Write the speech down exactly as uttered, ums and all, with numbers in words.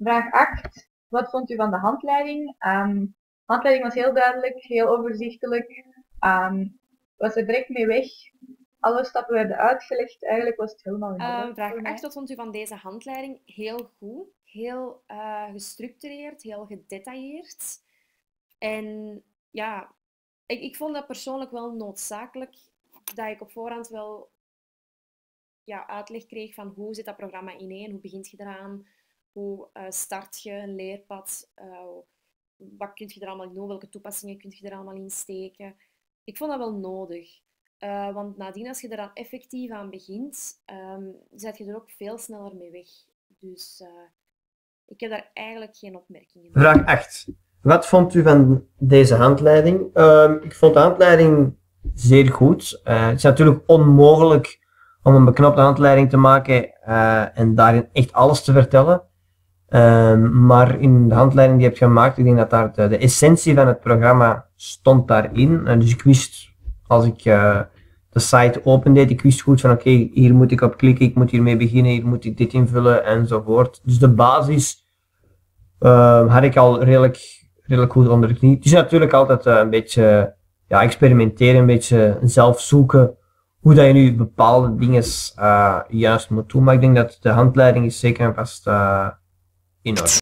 Vraag acht. Wat vond u van de handleiding? Um, de handleiding was heel duidelijk, heel overzichtelijk. Um, was er direct mee weg. Alle stappen werden uitgelegd. Eigenlijk was het helemaal in orde. Uh, vraag acht. Wat vond u van deze handleiding? Heel goed. Heel uh, gestructureerd, heel gedetailleerd. En ja, ik, ik vond dat persoonlijk wel noodzakelijk. Dat ik op voorhand wel ja, uitleg kreeg van hoe zit dat programma ineen, hoe begint je eraan, hoe uh, start je een leerpad, uh, wat kun je er allemaal doen, welke toepassingen kun je er allemaal in steken. Ik vond dat wel nodig. Uh, want nadien, als je eraan effectief aan begint, um, zet je er ook veel sneller mee weg. Dus uh, ik heb daar eigenlijk geen opmerkingen over. Vraag acht. Wat vond u van deze handleiding? Uh, ik vond de handleiding zeer goed. Uh, het is natuurlijk onmogelijk om een beknopte handleiding te maken uh, en daarin echt alles te vertellen. Uh, maar in de handleiding die je hebt gemaakt, ik denk dat daar de, de essentie van het programma stond daarin. Uh, dus ik wist, als ik uh, de site opendeed, ik wist goed van oké, okay, hier moet ik op klikken, ik moet hiermee beginnen, hier moet ik dit invullen enzovoort. Dus de basis uh, had ik al redelijk, redelijk goed onder de knie. Het is natuurlijk altijd uh, een beetje ja, experimenteren, een beetje zelf zoeken hoe dat je nu bepaalde dingen uh, juist moet doen. Maar ik denk dat de handleiding is zeker en vast uh, in orde.